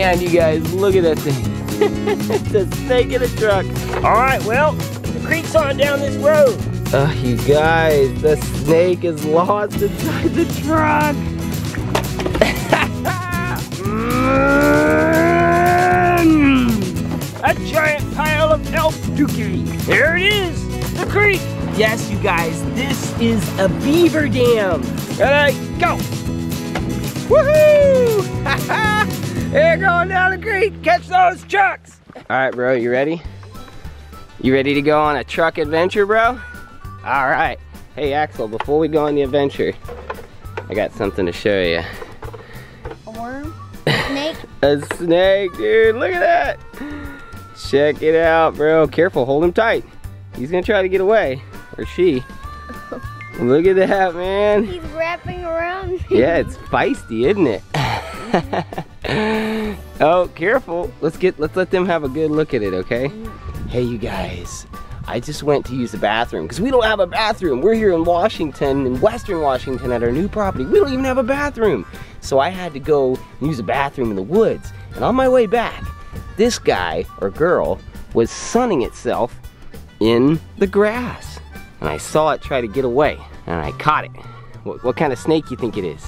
Man, you guys, look at that thing. It's a snake in a truck. All right, well, the creek's on down this road. You guys, the snake is lost inside the truck. A giant pile of elf dookie. There it is, the creek. Yes, you guys, this is a beaver dam. Ready, go. Woohoo! They're going down the creek. Catch those trucks. All right, bro, you ready? You ready to go on a truck adventure, bro? All right. Hey, Axel, before we go on the adventure, I got something to show you. A worm? A snake? A snake, dude. Look at that. Check it out, bro. Careful, hold him tight. He's gonna try to get away, or she. Look at that, man. He's wrapping around. Yeah, it's feisty, isn't it? Oh, careful. Let's let them have a good look at it, okay? Hey, you guys. I just went to use the bathroom because we don't have a bathroom. We're here in Washington, in Western Washington, at our new property. We don't even have a bathroom. So I had to go use a bathroom in the woods. And on my way back, this guy or girl was sunning itself in the grass. And I saw it try to get away, and I caught it. What kind of snake you think it is?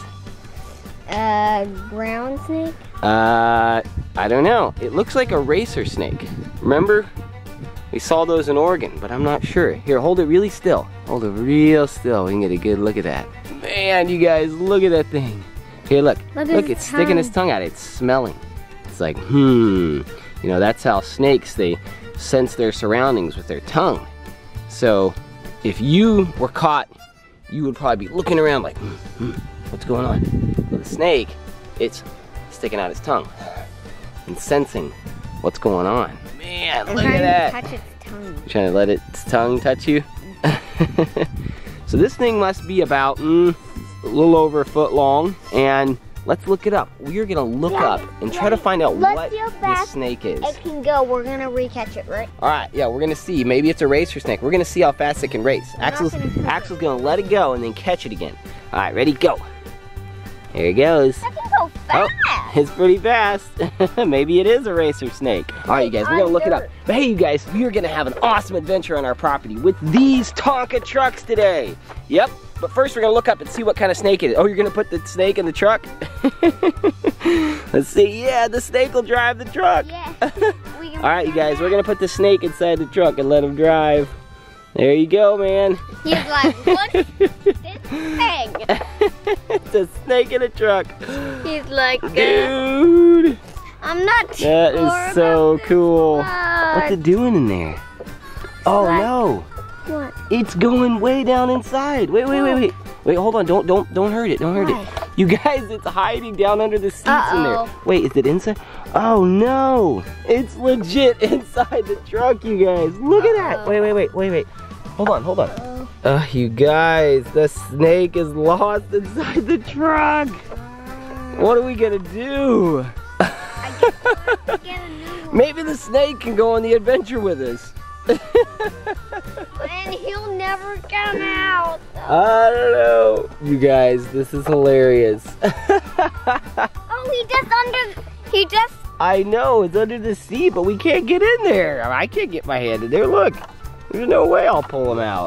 Ground snake? I don't know. It looks like a racer snake. Remember? We saw those in Oregon, but I'm not sure. Here, hold it really still. Hold it real still. We can get a good look at that. Man, you guys, look at that thing. Here, look. Look, it's sticking its tongue out. It's smelling. It's like, You know, that's how snakes, they sense their surroundings with their tongue. So, if you were caught, you would probably be looking around like, what's going on? Well, the snake, it's sticking out its tongue and sensing what's going on. Man, look at that. Touch its tongue. You're trying to let its tongue touch you? So this thing must be about a little over a foot long, and let's look it up. We're gonna look up and try to find out what this snake is. It can go. We're gonna recatch it, right? All right, yeah, we're gonna see. Maybe it's a racer snake. We're gonna see how fast it can race. Axel's gonna let it go and then catch it again. All right, ready, go. There it goes. That can go fast. Oh, it's pretty fast. Maybe it is a racer snake. All right, you guys, we're gonna look it up. But hey, you guys, we are gonna have an awesome adventure on our property with these Tonka trucks today. Yep, but first we're gonna look up and see what kind of snake it is. Oh, you're gonna put the snake in the truck? Let's see, yeah, the snake will drive the truck. Yeah. All right, you guys, we're gonna put the snake inside the truck and let him drive. There you go, man. He's like, what's this thing? It's a snake in a truck. He's like, dude. I'm not sure. That is so cool. What's it doing in there? Oh no. What? It's going way down inside. Wait, hold on. Don't hurt it. Don't hurt it. You guys, it's hiding down under the seats in there. Wait, is it inside? Oh no. It's legit inside the truck, you guys. Look at that. Wait. Hold on. You guys, the snake is lost inside the truck. What are we gonna do? I guess we'll have to get a new one. Maybe the snake can go on the adventure with us. And he'll never come out. I don't know. You guys, this is hilarious. He just... I know, it's under the seat, but we can't get in there. I can't get my hand in there. Look, there's no way I'll pull him out.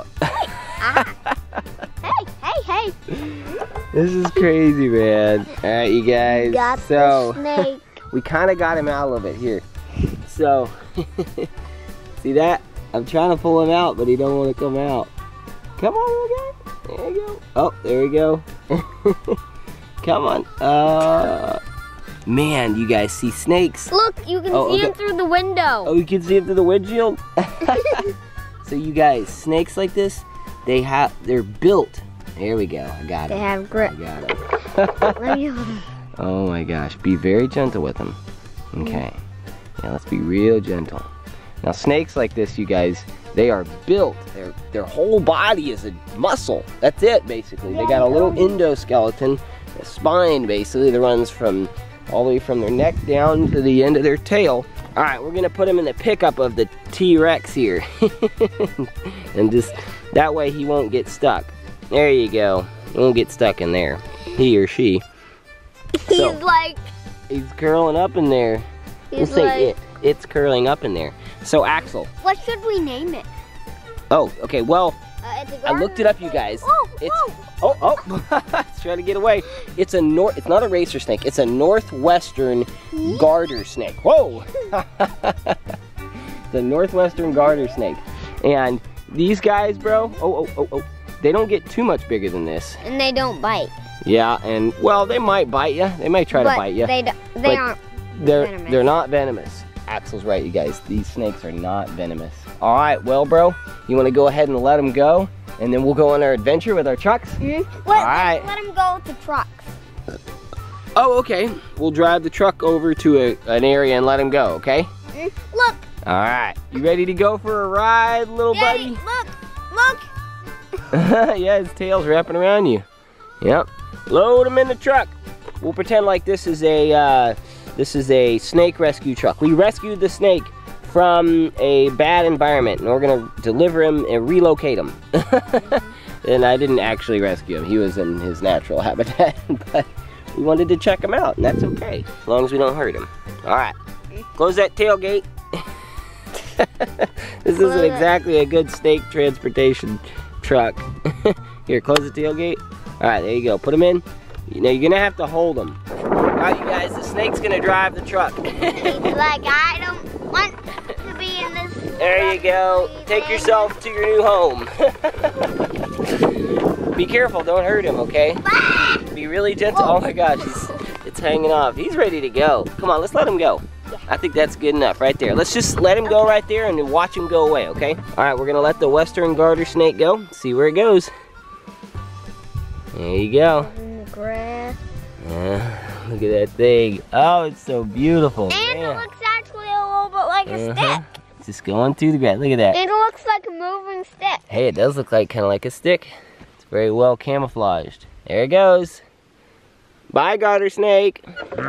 Hey. This is crazy, man. All right, you guys. Got the snake. We kind of got him out a little bit here. So, see that? I'm trying to pull him out, but he don't want to come out. Come on, little guy. There you go. Oh, there we go. Come on. Man, you guys see snakes. Look, you can see him through the window. Oh, you can see him through the windshield? So you guys, snakes like this, they're built. There we go. I got him. They have grip. I got him. Oh my gosh, be very gentle with them. Okay. Yeah, let's be real gentle. Now snakes like this, you guys, they are built. Their whole body is a muscle. That's it, basically. They got a little endoskeleton, a spine, basically, that runs from all the way from their neck down to the end of their tail. All right, we're gonna put him in the pickup of the T-Rex here. And just, that way he won't get stuck. There you go. He won't get stuck in there, he or she. He's like, He's curling up in there. He's We'll like, say it. It's curling up in there. So Axel. what should we name it? Oh, okay. Well, It's a I looked it up, you guys. Whoa, It's whoa. it's trying to get away. It's not a racer snake. It's a northwestern garter snake. Whoa! The northwestern garter snake. And these guys, bro. Oh. They don't get too much bigger than this. And they don't bite. Yeah, and well, they might bite you. They might try to bite you. They aren't venomous. They're not venomous. Axel's right, you guys. These snakes are not venomous. All right, well, bro, you want to go ahead and let them go, and then we'll go on our adventure with our trucks? Mm-hmm. All right. Let them go with the trucks. Oh, okay. We'll drive the truck over to an area and let him go, okay? Look. All right. You ready to go for a ride, little Daddy, buddy? look. Yeah, his tail's wrapping around you. Yep. Load him in the truck. We'll pretend like this is a snake rescue truck. We rescued the snake from a bad environment, and we're gonna deliver him and relocate him. And I didn't actually rescue him. He was in his natural habitat, but we wanted to check him out, and that's okay, as long as we don't hurt him. All right, close that tailgate. This isn't exactly a good snake transportation truck. Here, close the tailgate. All right, there you go. Put him in. Now you're gonna have to hold him. All right, you guys, the snake's gonna drive the truck. He's like, I don't want to be in this. There you go. Take yourself to your new home. Be careful, don't hurt him, okay? Be really gentle. Oh my gosh, it's hanging off. He's ready to go. Come on, let's let him go. I think that's good enough right there. Let's just let him go right there and watch him go away, okay? All right, we're gonna let the Western Garter Snake go. See where it goes. There you go. In the grass. Look at that thing. Oh, it's so beautiful. And man. it looks actually a little bit like a stick. It's just going through the grass. Look at that. And it looks like a moving stick. Hey, it does look like kind of like a stick. It's very well camouflaged. There it goes. Bye, garter snake.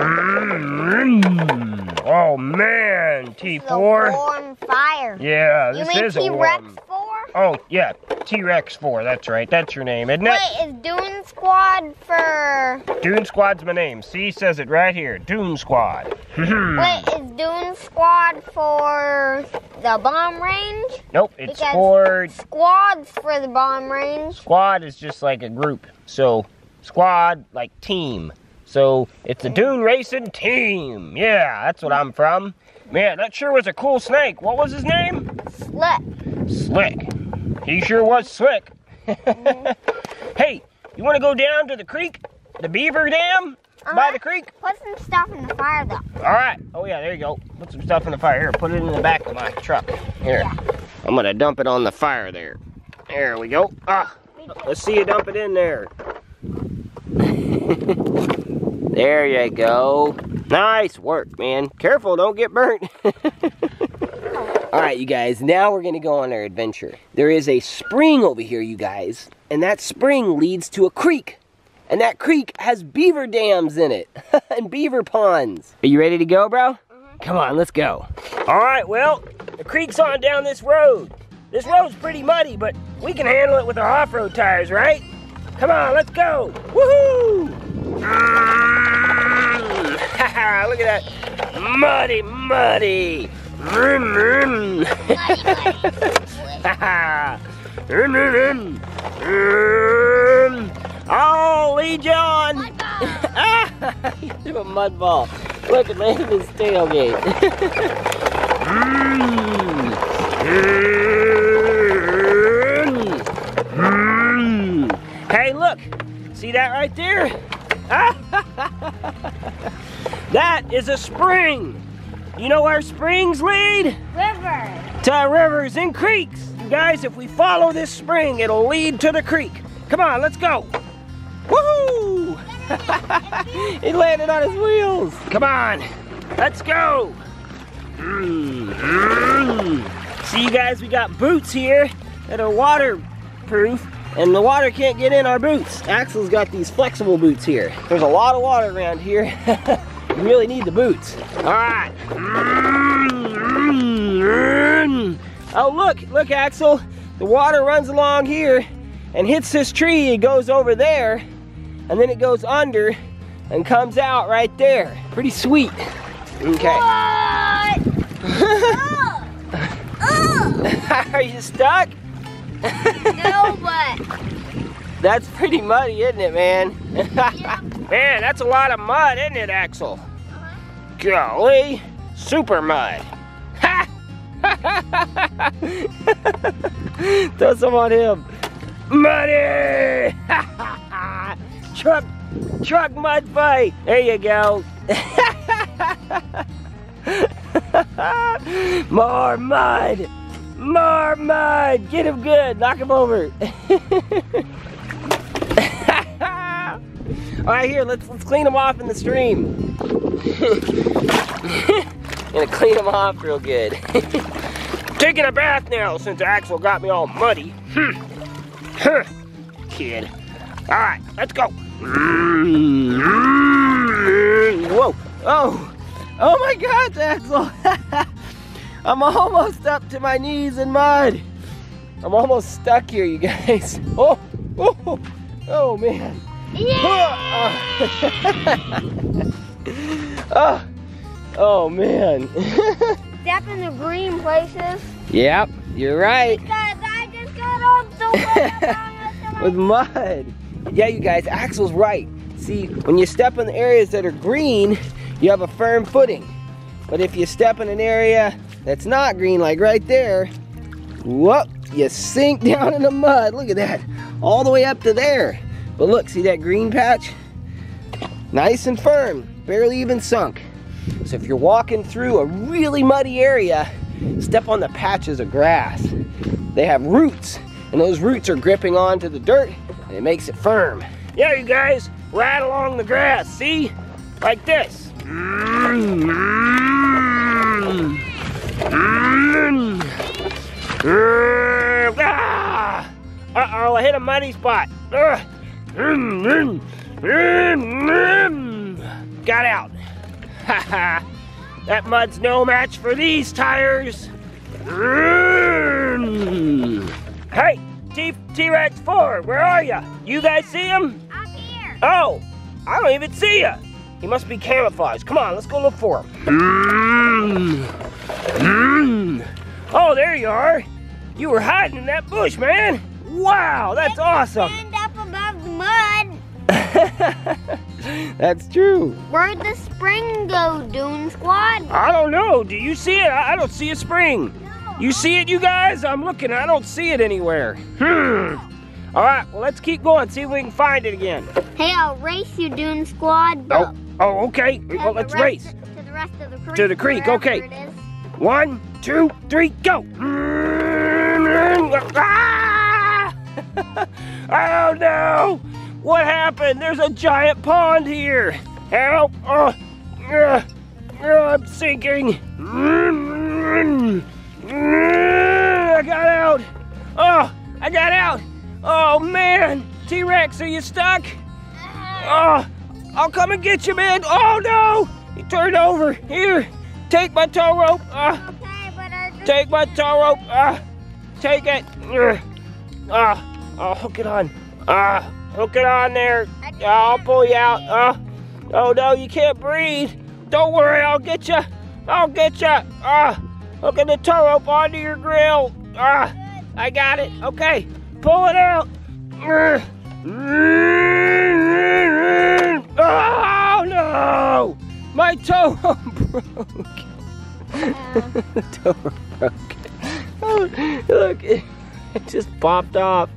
Oh man, T4. It's a warm fire. Yeah, this You is mean a T-Rex warm. 4? Oh yeah, T-Rex 4. That's right. That's your name, isn't it? Wait, is Dune Squad for... Dune Squad's my name. See, says it right here. Dune Squad. Wait, is Dune Squad for the bomb range? Nope, it's Because for... Squad's for the bomb range. Squad is just like a group. So, squad, like team. So, it's a dune racing team. Yeah, that's what I'm from. Man, that sure was a cool snake. What was his name? Slick. Slick. He sure was slick. Hey, you want to go down to the creek? The beaver dam? By the creek? Put some stuff in the fire, though. All right. Oh, yeah, there you go. Put some stuff in the fire. Here, put it in the back of my truck. Here. Yeah. I'm going to dump it on the fire there. There we go. Ah, let's see you dump it in there. There you go. Nice work, man. Careful, don't get burnt. All right, you guys, now we're gonna go on our adventure. There is a spring over here, you guys, and that spring leads to a creek. And that creek has beaver dams in it, and beaver ponds. Are you ready to go, bro? Come on, let's go. All right, well, the creek's on down this road. This road's pretty muddy, but we can handle it with our off-road tires, right? Come on, let's go. Woohoo! Look at that. Muddy, muddy. Oh, lead you on. He threw a mud ball. Look, it landed his tailgate. Hey, look. See that right there? That is a spring. You know where springs lead? River. To rivers and creeks. Guys, if we follow this spring, it'll lead to the creek. Come on, let's go. Woohoo! He landed on his wheels. Come on, let's go. See, you guys, we got boots here that are waterproof, and the water can't get in our boots. Axel's got these flexible boots here. There's a lot of water around here. You really need the boots. All right. Oh, look, Axel. The water runs along here and hits this tree. It goes over there, and then it goes under and comes out right there. Pretty sweet. Okay. What? Are you stuck? No, but. That's pretty muddy, isn't it, man? Yep. Man, that's a lot of mud, isn't it, Axel? Golly, super mud. Ha! Throw some on him. Muddy! Truck mud fight. There you go. More mud. More mud. Get him good. Knock him over. All right, here. Let's clean him off in the stream. Gonna clean him off real good. Taking a bath now since Axel got me all muddy. Kid. All right, let's go. Whoa. Oh my gosh, Axel. I'm almost up to my knees in mud. I'm almost stuck here, you guys. Oh man. Yeah! Oh man. Step in the green places. Yep, you're right. Because I just got off the way. With mud. Yeah, you guys, Axel's right. See, when you step in the areas that are green, you have a firm footing. But if you step in an area that's not green, like right there, whoop, you sink down in the mud. Look at that, all the way up to there. But look, see that green patch? Nice and firm, barely even sunk. So if you're walking through a really muddy area, step on the patches of grass. They have roots, and those roots are gripping onto the dirt, and it makes it firm. Yeah, you guys, right along the grass, see? Like this. Uh-oh, I hit a muddy spot. Got out. Haha. That mud's no match for these tires. Hey, T-Rex 4, where are ya? You guys see him? I'm here. Oh, I don't even see ya. He must be camouflaged. Come on, let's go look for him. Oh, there you are. You were hiding in that bush, man. Wow, that's awesome. Stand up above the mud. That's true. Where'd the spring go, Dune Squad? I don't know. Do you see it? I don't see a spring. No. You see it, you guys? I'm looking. I don't see it anywhere. All right, well, let's keep going. See if we can find it again. Hey, I'll race you, Dune Squad. Oh, okay. Well, let's race. To the rest of the creek. To the creek, wherever okay. it is. 1, 2, 3, go! Ah! Oh no! What happened? There's a giant pond here. Help! I'm sinking. I got out. Oh, I got out. Oh man, T-Rex, are you stuck? Oh, I'll come and get you, man. Oh no! He turned over. Here, take my tow rope. Okay, but Take my tow rope. Take it. I'll hook it on. Hook it on there. I'll pull you out. Oh no, you can't breathe. Don't worry, I'll get you. I'll get you. Hooking the tow rope onto your grill. I got it. Okay, pull it out. Oh no! My tow rope broke. The tow rope broke. Oh, look, it just popped off.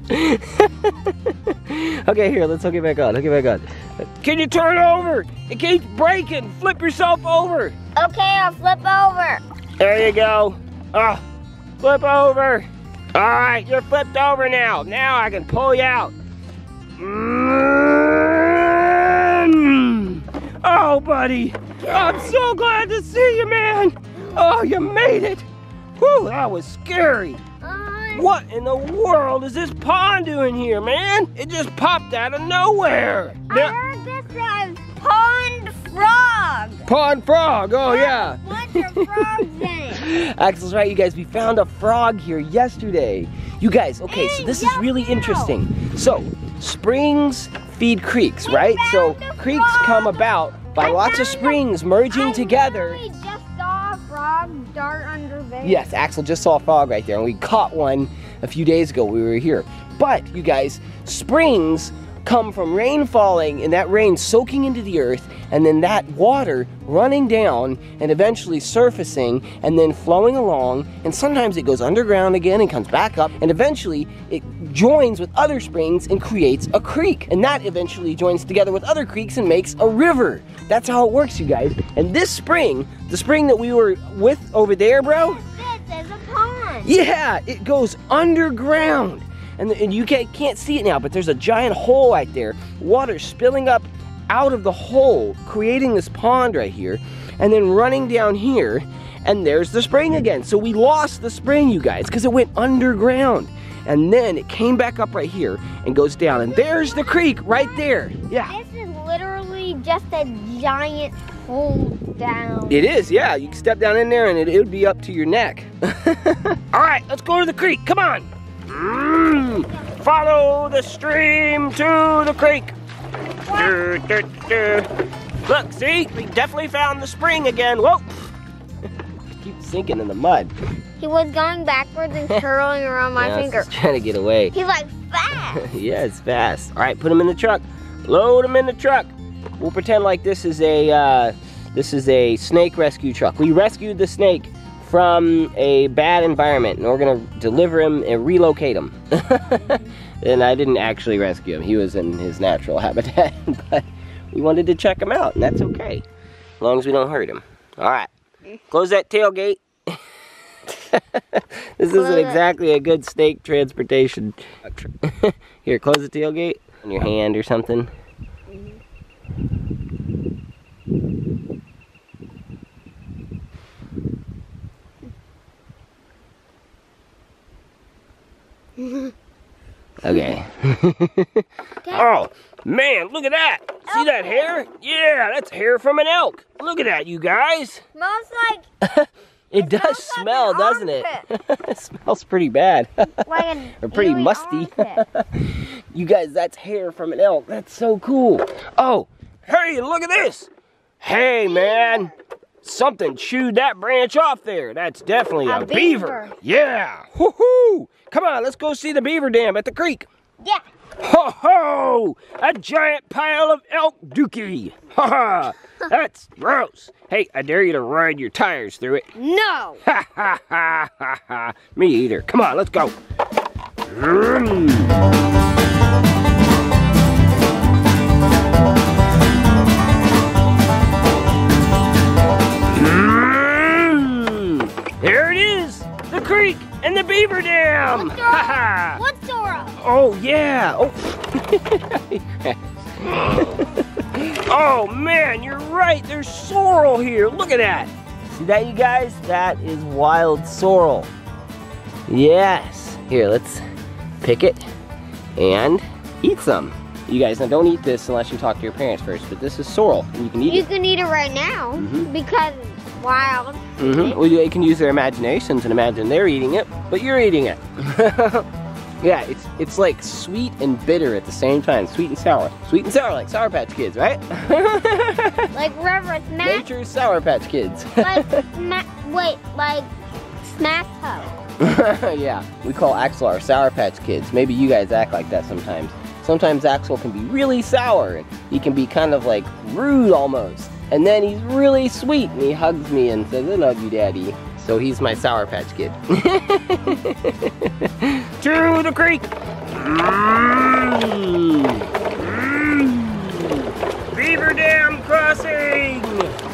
Okay, here, let's hook it back on. Hook it back on. Can you turn over? It keeps breaking. Flip yourself over. okay, I'll flip over. There you go. Flip over. All right, you're flipped over now. Now I can pull you out. Oh, buddy. I'm so glad to see you, man. Oh, you made it. Whew, that was scary. What in the world is this pond doing here, man? It just popped out of nowhere. I heard this says pond frog. Pond frog, oh yeah. Bunch of frogs in it. Axel's right, you guys. We found a frog here yesterday. You guys, okay, so this is really interesting. So, springs feed creeks, right? So creeks come about by lots of springs merging together. I just saw a frog dart under there. Yes, Axel just saw a frog right there, and we caught one a few days ago. We were here. But, you guys, springs come from rain falling and that rain soaking into the earth, and then that water running down and eventually surfacing and then flowing along, and sometimes it goes underground again and comes back up, and eventually it joins with other springs and creates a creek, and that eventually joins together with other creeks and makes a river. That's how it works, you guys. And this spring, the spring that we were with over there, bro, This is a pond. yeah, it goes underground. And you can't see it now, but there's a giant hole right there. Water spilling up out of the hole, creating this pond right here, and then running down here, and there's the spring again. So we lost the spring, you guys, because it went underground. And then it came back up right here and goes down, and there's the creek right there. Yeah. This is literally just a giant hole down. It is, yeah. You can step down in there and it would be up to your neck. All right, let's go to the creek. Come on. Follow the stream to the creek. Look, see? We definitely found the spring again. Whoa! Keep sinking in the mud. He was going backwards and curling around my finger. He's trying to get away. He's like fast. Yeah, it's fast. All right, put him in the truck. Load him in the truck. We'll pretend like this is a snake rescue truck. We rescued the snake from a bad environment, and we're gonna deliver him and relocate him. And I didn't actually rescue him. He was in his natural habitat, but we wanted to check him out, and that's okay, as long as we don't hurt him. All right, close that tailgate. This isn't exactly a good snake transportation. Here, close the tailgate on your hand or something. Okay. Oh, man, look at that. See that hair? Yeah, that's hair from an elk. Look at that, you guys. Smells like... It does smell, doesn't it? It smells pretty bad. like an or pretty musty. You guys, that's hair from an elk. That's so cool. Oh, hey, look at this. Hey, man. Something chewed that branch off there. That's definitely a beaver. Yeah. Woohoo! Come on, let's go see the beaver dam at the creek. Yeah. Ho ho! A giant pile of elk dookie. Ha ha! That's gross. Hey, I dare you to ride your tires through it. No. Ha ha ha ha ha. Me either. Come on, let's go. There it is, the creek and the beaver dam. What's Dora? Oh yeah. Oh. Oh man, you're right. There's sorrel here. Look at that. See that, you guys? That is wild sorrel. Yes. Here, let's pick it and eat some. You guys, now don't eat this unless you talk to your parents first, but this is sorrel. And you can eat it. You can eat it right now because it's wild. Well, they can use their imaginations and imagine they're eating it, but you're eating it. Yeah, it's like sweet and bitter at the same time. Sweet and sour. Sweet and sour, like Sour Patch Kids, right? Like Reverend Smash. Nature's Sour Patch Kids. like Smash Ho. Yeah, we call Axel our Sour Patch Kids. Maybe you guys act like that sometimes. Sometimes Axel can be really sour, and he can be kind of like rude almost. And then he's really sweet, and he hugs me and says, I love you, Daddy. So he's my Sour Patch Kid. To the creek! Beaver Dam crossing!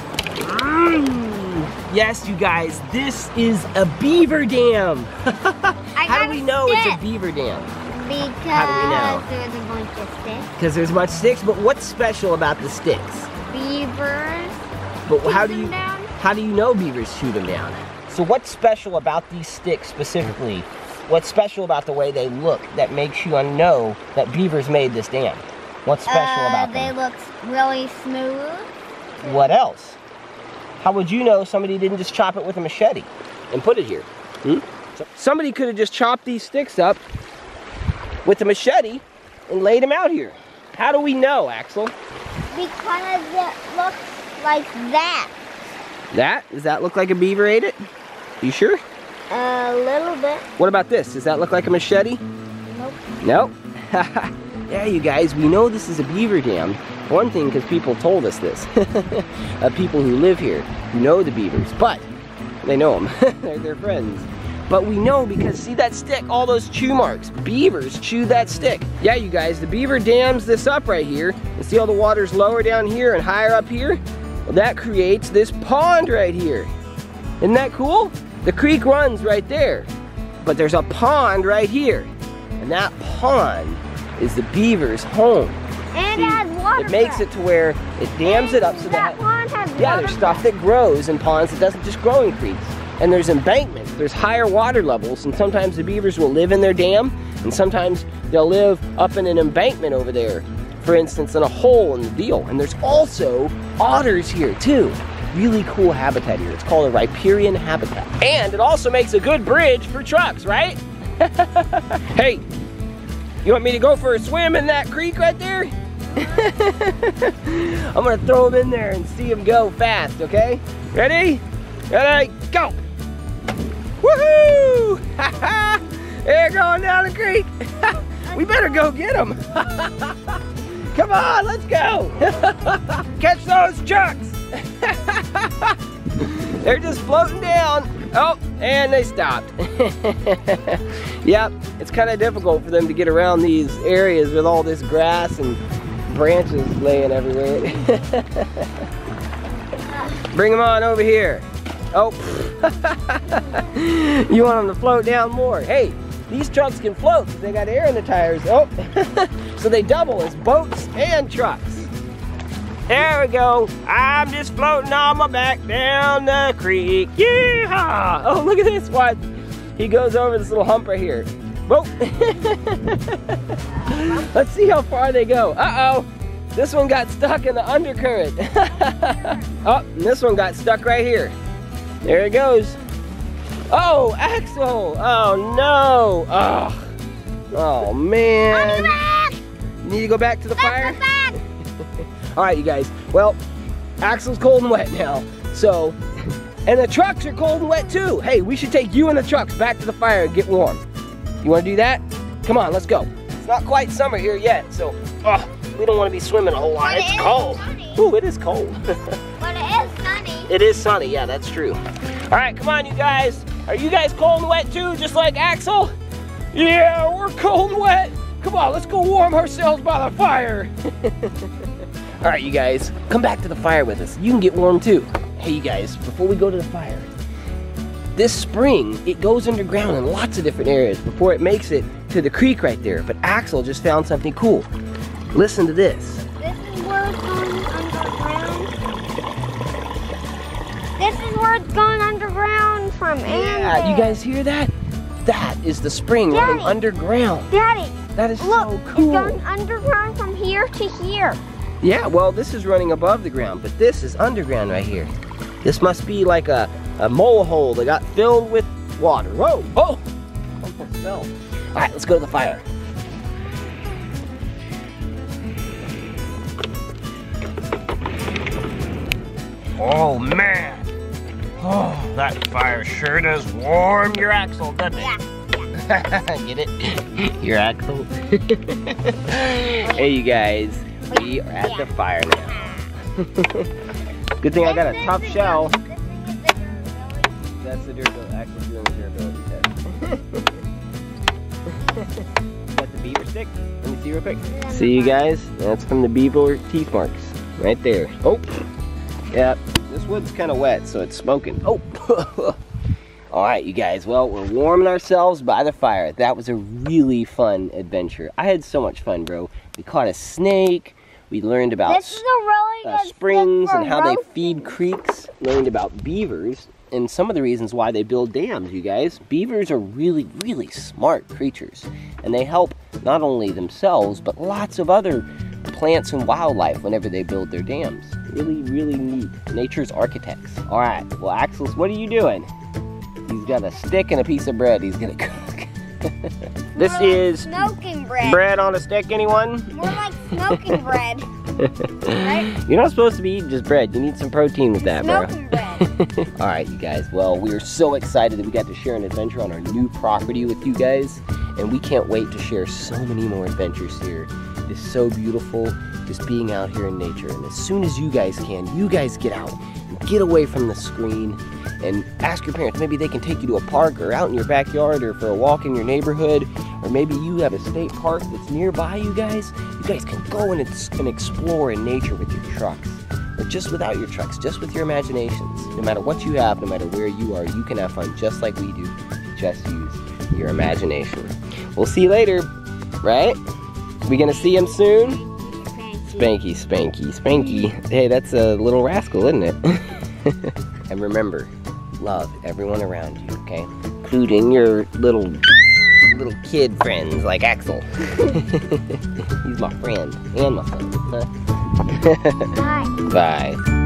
Yes, you guys, this is a beaver dam. How do we know it's a beaver dam? Because there's a bunch of sticks. Because there's a bunch of sticks, but what's special about the sticks? Beavers. But how do you know beavers shoot them down? So what's special about these sticks specifically? What's special about the way they look that makes you know that beavers made this dam? What's special about them? They look really smooth. What else? How would you know somebody didn't just chop it with a machete and put it here? So somebody could have just chopped these sticks up with a machete and laid them out here. How do we know, Axel? Because it looks like that. Does that look like a beaver ate it? You sure? A little bit. What about this? Does that look like a machete? Nope. Nope. Yeah, you guys, we know this is a beaver dam. One thing, because people told us this. People who live here, who know the beavers, but they know them. They're their friends. But we know because, see that stick, all those chew marks. Beavers chew that stick. Yeah, you guys, the beaver dams this up right here. And see all the water's lower down here and higher up here? Well, that creates this pond right here. Isn't that cool? The creek runs right there. But there's a pond right here. And that pond is the beaver's home. And see, it has water. it makes it to where it dams it up so that pond has yeah, water. there's stuff that grows in ponds that doesn't just grow in creeks. And there's embankments, there's higher water levels, and sometimes the beavers will live in their dam, and sometimes they'll live up in an embankment over there, for instance, in a hole in the deal. And there's also otters here too. Really cool habitat here. It's called a riparian habitat. And it also makes a good bridge for trucks, right? Hey, you want me to go for a swim in that creek right there? I'm gonna throw them in there and see them go fast, okay? Ready? Ready, go! Woohoo! They're going down the creek. We better go get them. Come on, let's go. Catch those trucks. They're just floating down. Oh, and they stopped. Yep, it's kind of difficult for them to get around these areas with all this grass and branches laying everywhere. Bring them on over here. Oh, you want them to float down more. Hey, these trucks can float because they got air in the tires. Oh, so they double as boats and trucks. There we go. I'm just floating on my back down the creek. Yeehaw! Oh, look at this one. He goes over this little hump right here. Whoa. Let's see how far they go. Uh-oh. This one got stuck in the undercurrent. Oh, and this one got stuck right here. There it goes. Oh, Axel. Oh, no. Oh, oh man. You need to go back to the fire? All right, you guys. Well, Axel's cold and wet now. So, and the trucks are cold and wet too. Hey, we should take you and the trucks back to the fire and get warm. You want to do that? Come on, let's go. It's not quite summer here yet, so we don't want to be swimming a whole lot. But it's cold. Ooh, it is cold. But it is sunny. It is sunny, yeah, that's true. All right, come on, you guys. Are you guys cold and wet too, just like Axel? Yeah, we're cold and wet. Come on, let's go warm ourselves by the fire. All right, you guys, come back to the fire with us. You can get warm too. Hey, you guys, before we go to the fire, this spring, it goes underground in lots of different areas before it makes it to the creek right there. But Axel just found something cool. Listen to this. This is where it's going underground. This is where it's going underground from Yeah, you guys hear that? That is the spring running underground. Daddy, That is look, so cool. it's going underground from here to here. Yeah, well, this is running above the ground, but this is underground right here. This must be like a mole hole that got filled with water. Whoa, oh, almost fell. All right, let's go to the fire. Oh, man. Oh, that fire sure does warm your axle, doesn't it? Yeah. Get it? Your axle? Hey, you guys. We are at the fire now. Good thing I got a tough shell. That's the durability. Axel's doing the durability test. Got the beaver stick? Let me see real quick. See, you guys? That's from the beaver teeth marks. Right there. Oh! Yeah, this wood's kind of wet, so it's smoking. Oh! Alright, you guys. Well, we're warming ourselves by the fire. That was a really fun adventure. I had so much fun, bro. We caught a snake. We learned about This is a really good springs stick and for how they roasting. feed creeks. Learned about beavers and some of the reasons why they build dams, you guys. Beavers are really, really smart creatures. And they help not only themselves, but lots of other plants and wildlife whenever they build their dams. Really, really neat. Nature's architects. All right, well, Axel, what are you doing? He's got a stick and a piece of bread he's gonna cook. This More is like smoking bread. bread on a stick, anyone? More like smoking bread. Right? You're not supposed to be eating just bread. You need some protein with that, bro. Smoking bread. All right, you guys. Well, we are so excited that we got to share an adventure on our new property with you guys. And we can't wait to share so many more adventures here. It is so beautiful just being out here in nature. And as soon as you guys can, you guys get out and get away from the screen and ask your parents. Maybe they can take you to a park or out in your backyard or for a walk in your neighborhood. Or maybe you have a state park that's nearby, you guys. You guys can go and explore in nature with your trucks. Or just without your trucks, just with your imaginations. No matter what you have, no matter where you are, you can have fun just like we do. Just use your imagination. We'll see you later, right? We gonna see him soon? Spanky, Spanky, Spanky. Hey, that's a little rascal, isn't it? And remember, love everyone around you, okay? Including your little kid friends like Axel. He's my friend and my son. Huh? Bye. Bye.